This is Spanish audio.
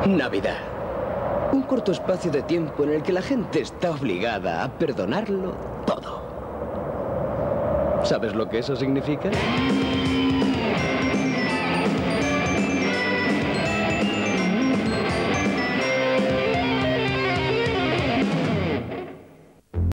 Navidad. Un corto espacio de tiempo en el que la gente está obligada a perdonarlo todo. ¿Sabes lo que eso significa?